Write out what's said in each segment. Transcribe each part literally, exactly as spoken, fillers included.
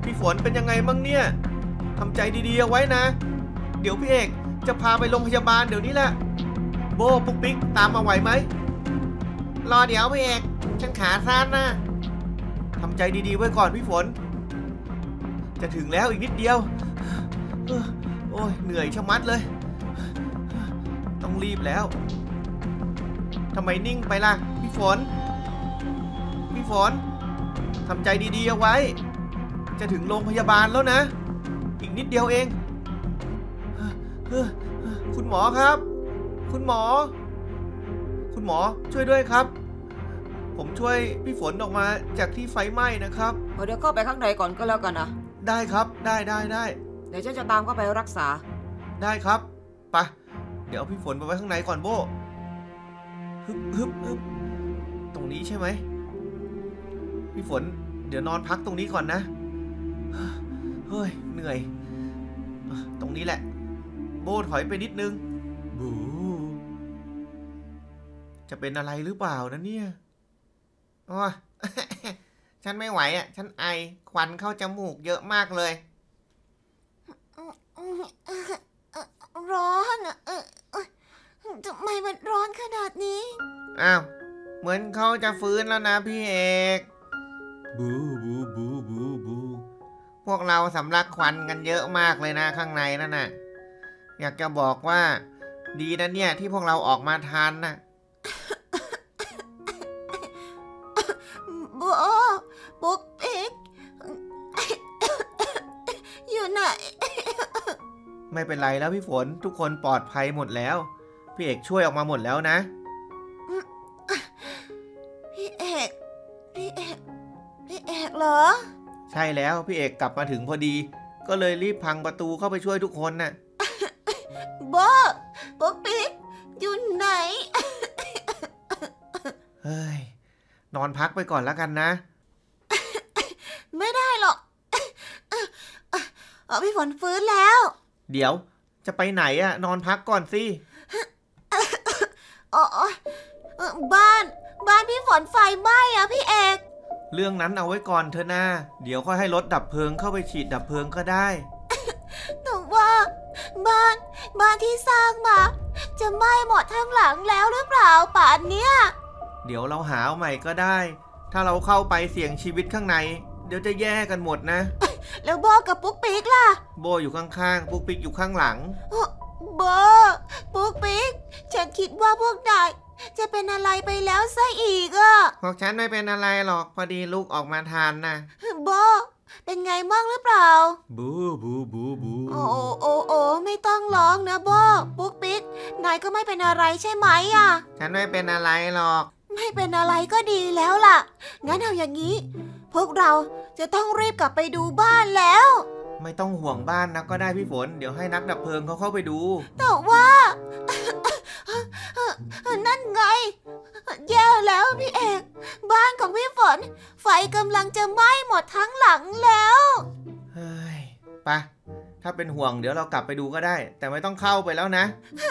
พี่ฝนเป็นยังไงบ้างเนี่ยทำใจดีๆเอาไว้นะเดี๋ยวพี่เอกจะพาไปโรงพยาบาลเดี๋ยวนี้แหละโบปุ๊กปิ๊กตามมาไหวไหมรอเดี๋ยวพี่เอกฉันขาสั้นนะทำใจดีๆไว้ก่อนพี่ฝนจะถึงแล้วอีกนิดเดียวโอ้ยเหนื่อยชะมัดเลยต้องรีบแล้วทำไมนิ่งไปล่ะพี่ฝนพี่ฝนทำใจดีๆเอาไว้จะถึงโรงพยาบาลแล้วนะอีกนิดเดียวเองคุณหมอครับคุณหมอคุณหมอช่วยด้วยครับผมช่วยพี่ฝนออกมาจากที่ไฟไหม้นะครับเดี๋ยวเข้าไปข้างในก่อนก็แล้วกันนะได้ครับได้ได้ได้เดี๋ยวฉันจะตามเข้าไปรักษาได้ครับไปเดี๋ยวพี่ฝนไปไว้ข้างในก่อนโบฮึบฮึบฮึบตรงนี้ใช่ไหมพี่ฝนเดี๋ยวนอนพักตรงนี้ก่อนนะเฮ้ยเหนื่อยตรงนี้แหละโบถอยไปนิดนึงบูจะเป็นอะไรหรือเปล่านะเนี่ยอ๋อ ฉันไม่ไหวอ่ะฉันไอควันเข้าจมูกเยอะมากเลยร้อนอ่ะทำไมมันร้อนขนาดนี้อ้าวเหมือนเขาจะฟื้นแล้วนะพี่เอกบูบูบูบูบูพวกเราสำลักควันกันเยอะมากเลยนะข้างในนั่นน่ะอยากจะบอกว่าดีนะเนี่ยที่พวกเราออกมาทันน่ะโบปุ๊กปิ๊กอยู่ไหนไม่เป็นไรแล้วพี่ฝนทุกคนปลอดภัยหมดแล้วพี่เอกช่วยออกมาหมดแล้วนะพี่เอกพี่เอกพี่เอกเหรอใช่แล้วพี่เอกกลับมาถึงพอดีก็เลยรีบพังประตูเข้าไปช่วยทุกคนน่ะโบปุ๊กปิ๊กอยู่ไหนเฮ้ยนอนพักไปก่อนแล้วกันนะไม่ได้หรอกพี่ฝนฟื้นแล้วเดี๋ยวจะไปไหนอะนอนพักก่อนสิอ๋อบ้านบ้านพี่ฝนไฟไหม้อะพี่เอกเรื่องนั้นเอาไว้ก่อนเถอะนะเดี๋ยวค่อยให้รถดับเพลิงเข้าไปฉีดดับเพลิงก็ได้แต่ว่าบ้านบ้านที่สร้างมาจะไหม้หมดทั้งหลังแล้วหรือเปล่าป่านเนี้ยเดี๋ยวเราหาใหม่ก็ได้ถ้าเราเข้าไปเสี่ยงชีวิตข้างในเดี๋ยวจะแย่กันหมดนะแล้วโบกับปุ๊กปิ๊กล่ะโบอยู่ข้างๆปุ๊กปิ๊กอยู่ข้างหลังโบปุ๊กปิ๊กฉันคิดว่าพวกนายจะเป็นอะไรไปแล้วซะอีกอ่ะพวกฉันไม่เป็นอะไรหรอกพอดีลูกออกมาทานนะโบเป็นไงบ้างหรือเปล่าบูบูบูบูโอ้โอ้โอ้ไม่ต้องร้องนะโบปุ๊กปิ๊กนายก็ไม่เป็นอะไรใช่ไหมอ่ะฉันไม่เป็นอะไรหรอกไม่เป็นอะไรก็ดีแล้วล่ะงั้นเอาอย่างนี้พวกเราจะต้องรีบกลับไปดูบ้านแล้วไม่ต้องห่วงบ้านนะก็ได้พี่ฝนเดี๋ยวให้นักดับเพลิงเขาเข้าไปดูแต่ว่านั่นไงแย่แล้วพี่เอกบ้านของพี่ฝนไฟกำลังจะไหม้หมดทั้งหลังแล้วเฮ้ยไปถ้าเป็นห่วงเดี๋ยวเรากลับไปดูก็ได้แต่ไม่ต้องเข้าไปแล้วนะ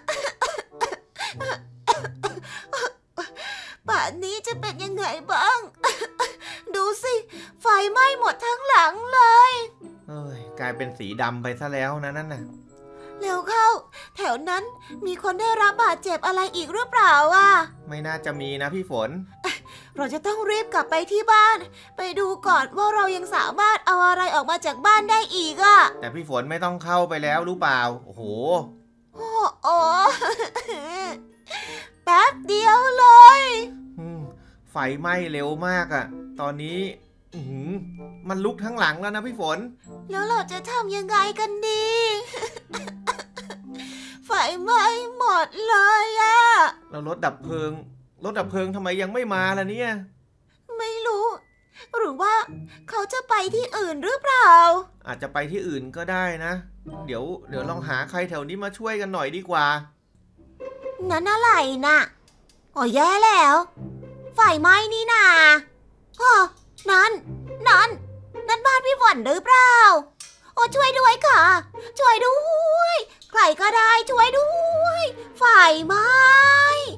ป่านนี้จะเป็นยังไงบ้างดูสิไฟไหม้หมดทั้งหลังเลยเอ้ยกลายเป็นสีดำไปซะแล้วนะนั่นน่ะเร็วเข้าแถวนั้นมีคนได้รับบาดเจ็บอะไรอีกหรือเปล่าอ่ะไม่น่าจะมีนะพี่ฝนเราจะต้องรีบกลับไปที่บ้านไปดูก่อนว่าเรายังสามารถเอาอะไรออกมาจากบ้านได้อีกอ่ะแต่พี่ฝนไม่ต้องเข้าไปแล้วรู้เปล่าโอ้โหโอ้โหแป๊บเดียวเลยไฟไหม้เร็วมากอ่ะตอนนี้มันลุกทั้งหลังแล้วนะพี่ฝนแล้วเราจะทำยังไงกันดีไฟไหม้หมดเลยอะแล้วรถดับเพลิงรถดับเพลิงทำไมยังไม่มาล่ะเนี่ยไม่รู้หรือว่าเขาจะไปที่อื่นหรือเปล่าอาจจะไปที่อื่นก็ได้นะเดี๋ยวเดี๋ยวลองหาใครแถวนี้มาช่วยกันหน่อยดีกว่านั่นอะไรน่ะอ๋อแย่แล้วไฟไหม้นี่นาอ๋อนั่นนั่นนั่นบ้านพี่ฝนหรือเปล่าโอ้ช่วยด้วยค่ะช่วยด้วยใครก็ได้ช่วยด้วยไฟไหม้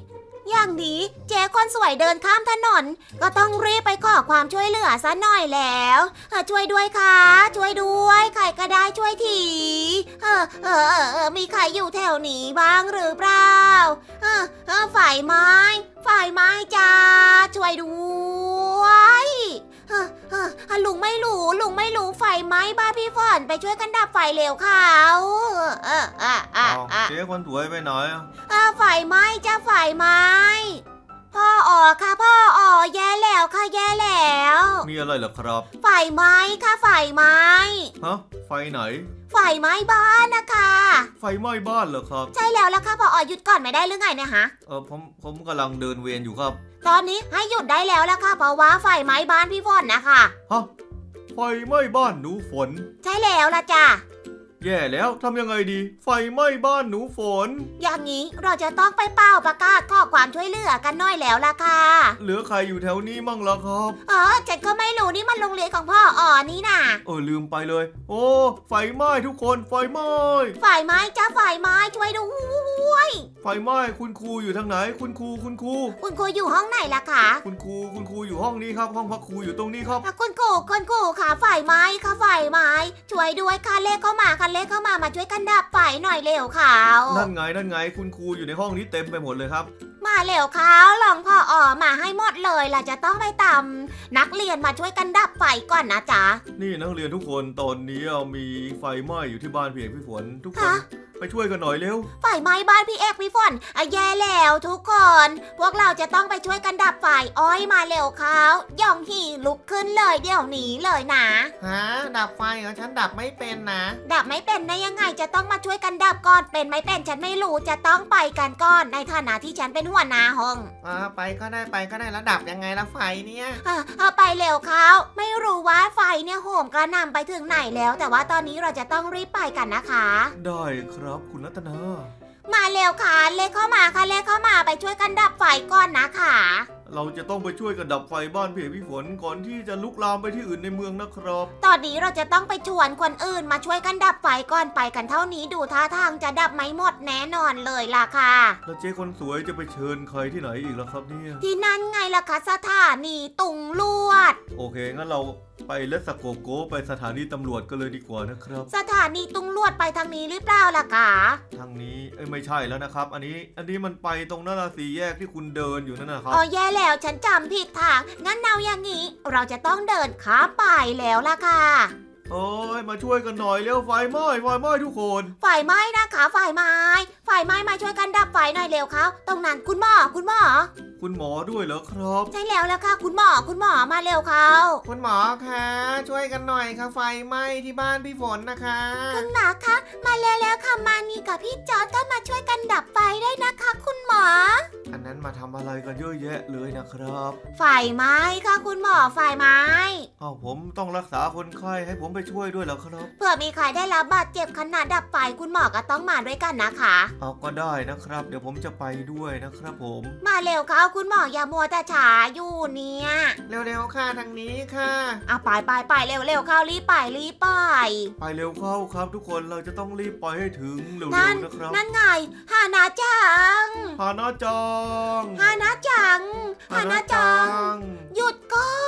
อย่างนี้เจ๊คนสวยเดินข้ามถนนก็ต้องรีบไปขอความช่วยเหลือซะหน่อยแล้วเออช่วยด้วยค่ะช่วยด้วยใครก็ได้ช่วยทีเออเออเออเออมีใครอยู่แถวนี้บ้างหรือเปล่าเออเออฝ่ายไม้ฝ่ายไม้จ้าช่วยด้วยเออเออลุงไม่รู้ลุงไม่รู้ไฟไหม้บ้านพี่ฝนไปช่วยกันดับไฟเร็วค่ะเออเออเออเอาเออเจ๊คนสวยไปไหนอะเออไฟไหม้จ้าไฟไหม้พ่ออ๋อค่ะพ่ออ๋อแย่แล้วค่ะแย่แล้วมีอะไรเหรอครับไฟไหม้ค่ะไฟไหม้ฮะไฟไหนไฟไหม้บ้านนะคะไฟไหม้บ้านเหรอครับใช่แล้วล่ะค่ะพ่ออ๋อหยุดก่อนไม่ได้หรือไงเนี่ยฮะเออผมผมกำลังเดินเวรอยู่ครับตอนนี้ให้หยุดได้แล้วล่ะค่ะเพราะว่าไฟไหม้บ้านพี่ฝนนะคะฮะไฟไหม้บ้านหนูฝนใช่แล้วล่ะจ้ะแย่แล้วทำยังไงดี ไฟไหม้บ้านหนูฝนอย่างนี้เราจะต้องไปเป่าประกาศขอความช่วยเหลือกันหน่อยแล้วล่ะค่ะเหลือใครอยู่แถวนี้มั่งล่ะครับเออฉันก็ไม่รู้นี่มันโรงเรียนของพ่ออ๋อนี่น่ะเออลืมไปเลย โอ้ไฟไหม้ทุกคนไฟไหม้ไฟไหม้จ้าไฟไหม้ช่วยด้วยไฟไหม้คุณครูอยู่ทางไหน คุณครูคุณครูคุณครูอยู่ห้องไหนล่ะคะคุณครูคุณครูอยู่ห้องนี้ครับ ห้องพักครูอยู่ตรงนี้ครับอ่ะคุณครูคุณครูค่ะไฟไหม้ค่ะไฟไหม้ช่วยด้วยค่ะเลขเข้ามาค่ะเลขเข้ามามาช่วยกันดับไฟหน่อยเร็วค่ะนั่นไงนั่นไงคุณครูอยู่ในห้องนี้เต็มไปหมดเลยครับมาเร็วค่ะลองพ่ออ๋อมาให้หมดเลยล่ะจะต้องไปตามนักเรียนมาช่วยกันดับไฟก่อนนะจ๊ะนี่นักเรียนทุกคนตอนนี้มีไฟไหม้อยู่ที่บ้านพี่เอกพี่ฝนทุกคนฮะไปช่วยกันหน่อยเร็วไฟไหม้บ้านพี่เอกพี่ฝนอ่ะแย่แล้วทุกคน พวกเราจะต้องไปช่วยกันดับไฟอ้อยมาเร็วเขาย่องหีลุกขึ้นเลยเดี๋ยวนี้เลยนะฮะดับไฟเหรอฉันดับไม่เป็นนะดับไม่เป็นได้ยังไงจะต้องมาช่วยกันดับก่อนเป็นไม่เป็นฉันไม่รู้จะต้องไปกันก่อนในฐานะที่ฉันเป็นหัวหน้าห้องอ่าไปก็ได้ไปก็ได้แล้วดับยังไงละไฟเนี่ยอ่ะเอาไปเร็วเขาไม่รู้ว่าไฟเนี่ยโหมกระหน่ำไปถึงไหนแล้ว แต่ว่าตอนนี้เราจะต้องรีบไปกันนะคะได้ครับคุณรัตนามาเร็วค่ะเลขเข้ามาค่ะเลขเข้ามาไปช่วยกันดับไฟก่อนนะคะเราจะต้องไปช่วยกันดับไฟบ้านพี่เอกพี่ฝนก่อนที่จะลุกลามไปที่อื่นในเมืองนะครับตอนนี้เราจะต้องไปชวนคนอื่นมาช่วยกันดับไฟก่อนไปกันเท่านี้ดูท่าทางจะดับไม่หมดแน่นอนเลยล่ะค่ะแล้วเจ๊คนสวยจะไปเชิญใครที่ไหนอีกล่ะครับเนี่ยที่นั่นไงล่ะคะสถานีตุงลวดโอเคงั้นเราไปเลสโกโกไปสถานีตำรวจกันเลยดีกว่านะครับสถานีตุงลวดไปทางนี้หรือเปล่าล่ะคะทางนี้เอ้ยไม่ใช่แล้วนะครับ อันนี้อันนี้มันไปตรงหน้าสี่แยกที่คุณเดินอยู่นั่นนะครับอ๋อแย่แล้วฉันจำผิดทางงั้นเอาอย่างนี้ เราจะต้องเดินข้ามไปแล้วล่ะค่ะโอ้ยมาช่วยกันหน่อยเร็วไฟไหม้ไฟไหม้ทุกคนไฟไหม้นะคะไฟไหม้ไฟไหม้มาช่วยกันดับไฟหน่อยเร็วเขาตรงนั้นคุณหมอคุณหมอคุณหมอด้วยเหรอครับใช่แล้วล่ะค่ะคุณหมอคุณหมอมาเร็วเขาคุณหมอคะช่วยกันหน่อยค่ะไฟไหม้ที่บ้านพี่ฝนนะคะคุณหมอคะมาเร็วๆค่ะมานี่กับพี่จอร์จก็มาช่วยกันดับไฟได้นะคะ คุณหมออันนั้นมาทำอะไรกันเยอะแยะเลยนะครับไฟไหม้ค่ะคุณหมอไฟไหม้อ้าวผมต้องรักษาคนไข้ให้ผมไปช่วยด้วยเหรอครับเผื่อมีใครได้รับบาดเจ็บขณะดับไฟคุณหมอก็ต้องมาด้วยกันนะคะเอาก็ได้นะครับ เดี๋ยวผมจะไปด้วยนะครับผมมาเร็วเขาคุณหมออย่ามัวแต่ช้าอยู่เนี่ยเร็วๆค่ะทางนี้ค่ะอ่ะไปไปไปเร็วเร็วเข้ารีบไปรีบไปไปเร็วเข้าครับ ทุกคนเราจะต้องรีบไปให้ถึงเร็วนั่นๆนะครับนั่นไงฮานาจังฮานาจังฮานาจังฮานาจัง หยุดก่อน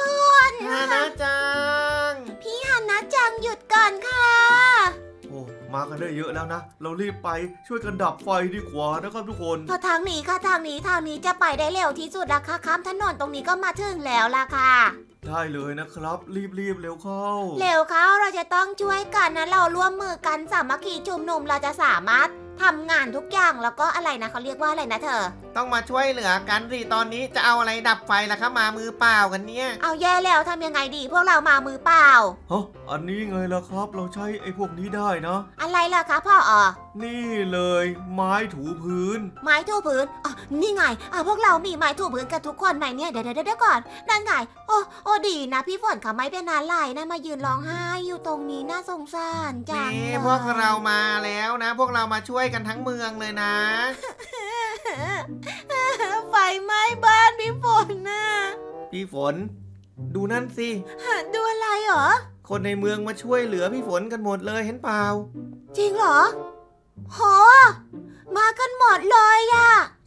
ฮานาจังพี่ฮานาจังหยุดก่อนค่ะโอ้มากันได้เยอะแล้วนะ เรารีบไปช่วยกันดับไฟดีกว่านะครับทุกคนพอทางนี้ค่ะทางนี้ทางนี้จะไปได้เร็วที่สุดละค่ะข้ามถนนตรงนี้ก็มาถึงแล้วล่ะค่ะได้เลยนะครับ รีบๆเร็วเข้าเร็วเขาเราจะต้องช่วยกันนะเราร่วมมือกันสามัคคีชุมนุมเราจะสามารถทำงานทุกอย่างแล้วก็อะไรนะเขาเรียกว่าอะไรนะเธอต้องมาช่วยเหลือกันสิตอนนี้จะเอาอะไรดับไฟล่ะคะมามือเปล่ากันเนี่ยเอาแย่แล้วทำยังไงดีพวกเรามามือเปล่าฮะอันนี้ไงล่ะครับ เราใช้ไอ้พวกนี้ได้นะอะไรล่ะคะพ่ออ๋อนี่เลยไม้ถูพื้นไม้ถูพื้นอ๋อนี่ไงอ่ะพวกเรามีไม้ถูพื้นกันทุกคนไหมเนี่ยเดี๋ยวเดี๋ยวเดี๋ยวก่อนนั่นไงโอ้โอ้ดีนะพี่ฝนเขาไม่เป็นอะไรนะมายืนร้องไห้อยู่ตรงนี้น่าสงสารจังนี่เลยพวกเรามาแล้วนะ พวกเรามาช่วยกันทั้งเมืองเลยนะไฟไหม้บ้านพี่ฝนน่ะพี่ฝน ดูนั่นสิดูอะไรเหรอคนในเมืองมาช่วยเหลือพี่ฝนกันหมดเลยเห็นเปล่าจริงเหรอโหมากันหมดเลยอะ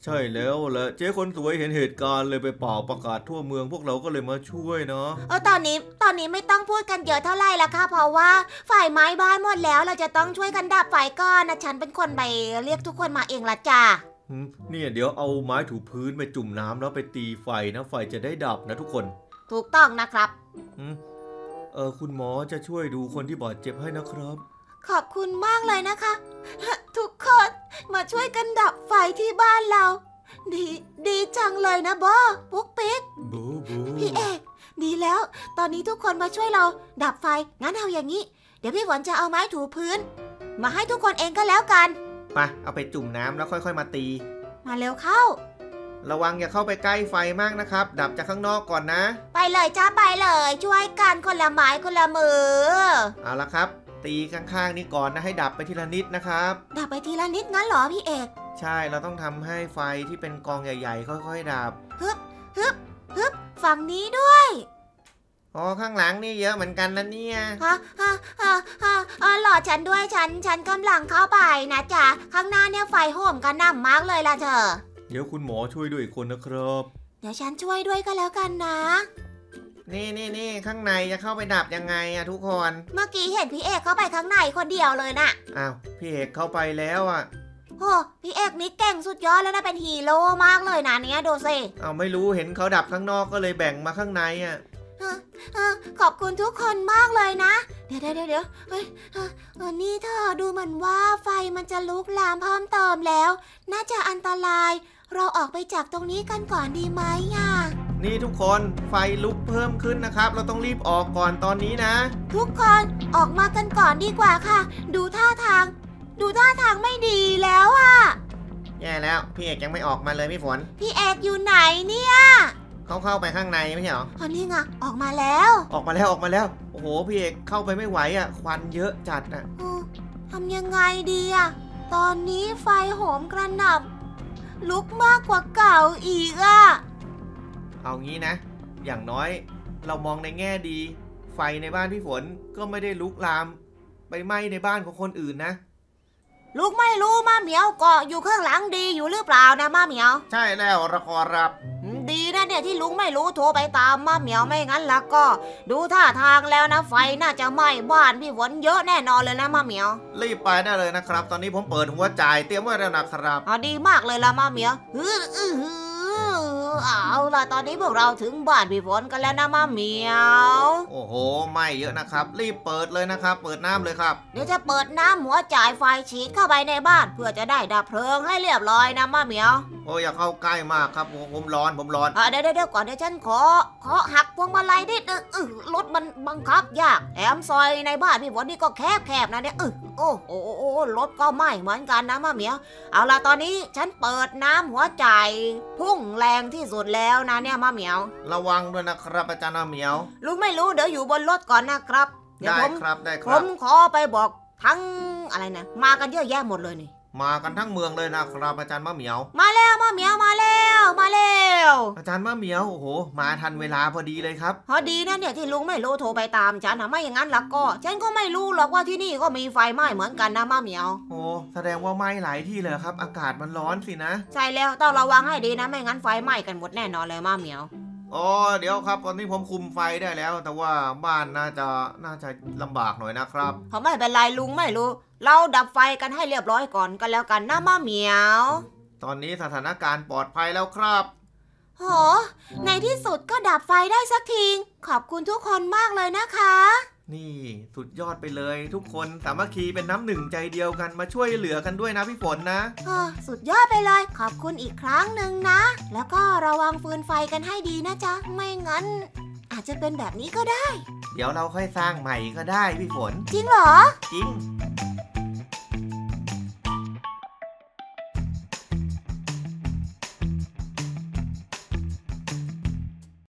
ใช่แล้วแหละเจ๊คนสวยเห็นเหตุการณ์เลยไปเป่าประกาศทั่วเมืองพวกเราก็เลยมาช่วยเนาะเออตอนนี้ตอนนี้ไม่ต้องพูดกันเยอะเท่าไหร่ละค่ะเพราะว่าฝ่ายไม้บ้านหมดแล้วเราจะต้องช่วยกันดับไฟก่อนนะฉันเป็นคนไปเรียกทุกคนมาเองละจ้าหืมเนี่ยเดี๋ยวเอาไม้ถูพื้นไปจุ่มน้ำแล้วไปตีไฟนะไฟจะได้ดับนะทุกคนถูกต้องนะครับหืมเออคุณหมอจะช่วยดูคนที่บาดเจ็บให้นะครับขอบคุณมากเลยนะคะ ทุกคนมาช่วยกันดับไฟที่บ้านเรา ดีดีจังเลยนะบอปุ๊กปิ๊กบูบูพี่เอกดีแล้ว ตอนนี้ทุกคนมาช่วยเราดับไฟงั้นเอาอย่างนี้ เดี๋ยวพี่ฝนจะเอาไม้ถูพื้น มาให้ทุกคนเองก็แล้วกันไปเอาไปจุ่มน้ำแล้วค่อยๆมาตีมาเร็วเข้าระวังอย่าเข้าไปใกล้ไฟมากนะครับ ดับจากข้างนอกก่อนนะไปเลยจ้าไปเลย ช่วยกันคนละไม้คนละมือเอาละครับ ตีข้างๆนี่ก่อนนะให้ดับไปทีละนิดนะครับดับไปทีละนิดงั้นเหรอพี่เอกใช่เราต้องทำให้ไฟที่เป็นกองใหญ่ๆ ค่อยๆดับฮึบฮึบฮึบฝั่งนี้ด้วยอ๋อข้างหลังนี่เยอะเหมือนกันนะเนี่ยฮะฮะฮะฮะเออหลอดฉันด้วยฉันฉันกำลังเข้าไปนะจ๊ะข้างหน้าเนี่ยไฟโหมกันหน่ำมากเลยล่ะเธอเดี๋ยวคุณหมอช่วยด้วยอีกคนนะครับเดี๋ยวฉันช่วยด้วยก็แล้วกันนะนี่นี่นี่ข้างในจะเข้าไปดับยังไงอะทุกคนเมื่อกี้เห็นพี่เอกเข้าไปข้างในคนเดียวเลยน่ะอ้าวพี่เอกเข้าไปแล้วอะโอ้พี่เอกนี่เก่งสุดยอดแล้วนะเป็นฮีโร่มากเลยนะเนี่ยดูสิอ้าวไม่รู้เห็นเขาดับข้างนอกก็เลยแบ่งมาข้างในอะเออเออขอบคุณทุกคนมากเลยนะ เดี๋ยวเดี๋ยวเดี๋ยวเฮ้ยเออเออนี่เธอดูเหมือนว่าไฟมันจะลุกลามเพิ่มเติมแล้ว น่าจะอันตราย เราออกไปจากตรงนี้กันก่อนดีไหมอ่ะนี่ทุกคนไฟลุกเพิ่มขึ้นนะครับ เราต้องรีบออกก่อนตอนนี้นะทุกคนออกมากันก่อนดีกว่าค่ะ ดูท่าทาง ดูท่าทางไม่ดีแล้วอ่ะแย่แล้วพี่เอกยังไม่ออกมาเลยพี่ฝนพี่เอกอยู่ไหนเนี่ยเขาเข้าไปข้างในไม่ใช่หรออันนี้ไงออกมาแล้วออกมาแล้วออกมาแล้วโอ้โหพี่เอกเข้าไปไม่ไหวอะควันเยอะจัดอะเออทำยังไงดีอะตอนนี้ไฟโหมกระหน่ำลุกมากกว่าเก่าอีกอะเอางี้นะ อย่างน้อยเรามองในแง่ดี ไฟในบ้านพี่ฝนก็ไม่ได้ลุกลาม ไปไหม้ในบ้านของคนอื่นนะลูกไม่รู้มาเหมียวเกาะอยู่ข้างหลังดีอยู่หรือเปล่านะมาเหมียวใช่แล้วระคอรับอืมดีนะเนี่ยที่ลุงไม่รู้โทรไปตามมาเหมียวไม่งั้นแล้วก็ ดูท่าทางแล้วนะไฟน่าจะไหม้บ้านพี่ฝนเยอะแน่นอนเลยนะมาเหมียวรีบไปได้เลยนะครับ ตอนนี้ผมเปิดหัวจ่ายเตรียมไว้แล้วนะครับอ๋อดีมากเลยละมาเหมียวฮืออื้อหือเอาล่ะตอนนี้พวกเราถึงบ้านพี่ฝนกันแล้วนะมาเหมียวโอ้โหไหม้เยอะนะครับ รีบเปิดเลยนะครับ เปิดน้ำเลยครับเดี๋ยวจะเปิดน้ำหัวจ่ายไฟฉีดเข้าไปในบ้านเพื่อจะได้ดับเพลิงให้เรียบร้อยนะมาเหมียวโอ้อย่าเข้าใกล้มากครับผมผมร้อนผมร้อนอ่ะเดี๋ยวเดี๋ยวก่อนเดี๋ยวฉันขอขอหักพวงมาลัยนิดนึงเออรถมันบังคับยากแถมซอยในบ้านพี่ฝนนี่ก็แคบแคบๆนะเนี่ยเออโอ้โอ้โอ้รถก็ไหม้เหมือนกันนะมาเหมียวเอาล่ะตอนนี้ฉันเปิดน้ำหัวจ่ายพุ่งแรงที่สุดแล้วนะเนี่ยมาเหมียวระวังด้วยนะครับอาจารย์เหมียวลุงไม่รู้เดี๋ยวอยู่บนรถก่อนนะครับเดี๋ยวได้ผมครับได้คผรับมขอไปบอกทั้งอะไรนะมากันเยอะแยะหมดเลยนี่มากันทั้งเมืองเลยนะครับอาจารย์มะเหมียวมาแล้วมาเหมียวมาแล้วมาแล้วอาจารย์มะเหมียวโอ้โหมาทันเวลาพอดีเลยครับพอดีนะเนี่ยที่ลุงไม่รู้โทรไปตามฉันนะไม่อย่างนั้นแล้วก็ ฉันก็ไม่รู้หรอกว่าที่นี่ก็มีไฟไหม้เหมือนกันนะมาเหมียวโอ้แสดงว่าไหม้หลายที่เลยครับ อากาศมันร้อนสินะใช่แล้วต้องระวังให้ดีนะไม่งั้นไฟไหม้กันหมดแน่นอนเลยมาเหมียวอ๋อเดี๋ยวครับตอนนี้ผมคุมไฟได้แล้ว แต่ว่าบ้านน่าจะน่าจะลำบากหน่อยนะครับเขาไม่เป็นไรลุงไม่รู้ เราดับไฟกันให้เรียบร้อยก่อนกันแล้วกันนะมาเหมียวตอนนี้สถานการณ์ปลอดภัยแล้วครับโหในที่สุดก็ดับไฟได้สักทีขอบคุณทุกคนมากเลยนะคะนี่สุดยอดไปเลย ทุกคนสามัคคีเป็นน้ำหนึ่งใจเดียวกันมาช่วยเหลือกันด้วยนะพี่ฝนนะเออสุดยอดไปเลย ขอบคุณอีกครั้งหนึ่งนะ แล้วก็ระวังฟืนไฟกันให้ดีนะจ๊ะ ไม่งั้น อาจจะเป็นแบบนี้ก็ได้เดี๋ยวเราค่อยสร้างใหม่ก็ได้พี่ฝนจริงเหรอจริง